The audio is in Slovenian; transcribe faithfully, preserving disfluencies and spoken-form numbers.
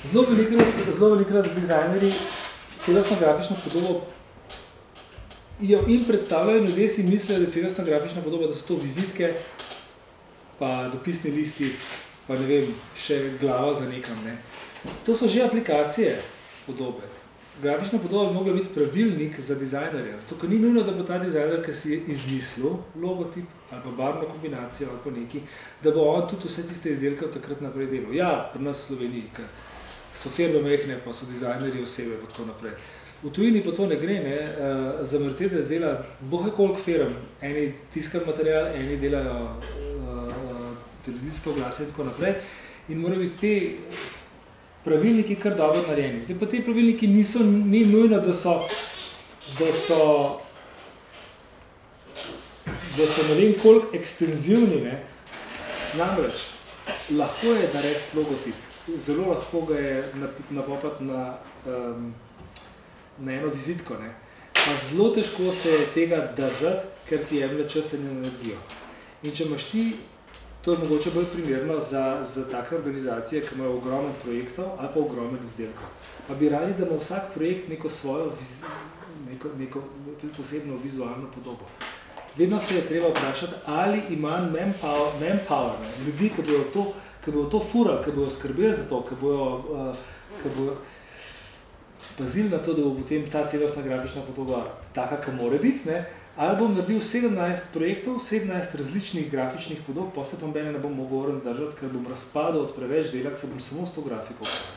Zelo velikrat, zelo velikrat dizajnerji celostno grafično podobo jo in predstavljajo, ljudje si mislijo, da je celostna grafična podoba, da so to vizitke, pa dopisni listi, pa ne vem, še glava za nekam. Ne. To so že aplikacije podobe. Grafična podoba bi mogla biti pravilnik za dizajnerja, zato ker ni nujno, da bo ta dizajner, ki si je izmislil logotip ali pa barvno kombinacijo ali pa neki, da bo on tudi vse tiste izdelke od takrat naprej delal. Ja, pri nas v Sloveniji, ker so firme mehne, pa so dizajnerji osebe, pa tako naprej. V tujini pa to ne gre, ne. Za Mercedes dela bohe koliko firm, eni tiskar material, eni delajo uh, televizijske oglase in tako naprej in morajo biti te pravilniki kar dobro narejeni. Zdaj pa te pravilniki niso, ni nujno, da so, da so, da so ne vem koliko ekstenzivni, ne. Namreč, lahko je narediti logotip, zelo lahko ga je napopati na, um, na eno vizitko, ne. Pa zelo težko se je tega držati, ker ti jemlje čas in energijo. In če imaš ti, to je mogoče bolj primerno za, za take organizacije, ki imajo ogromno projektov ali pa ogromno izdelkov. Pa bi radi, da ima vsak projekt neko svojo, neko, neko posebno vizualno podobo. Vedno se je treba vprašati, ali ima manpower, manpower ne, ljudi, ki bojo to, ki bojo to furali, ki bojo skrbeli za to, ki bojo, uh, ki bojo pazili na to, da bo potem ta celostna grafična podoba taka, ki more biti, ne. Ali bom naredil sedemnajst projektov, sedemnajst različnih grafičnih podob, pa se pa mene ne bom mogel držati, ker bom razpadal od preveč dela, ker se bom samo s to grafiko.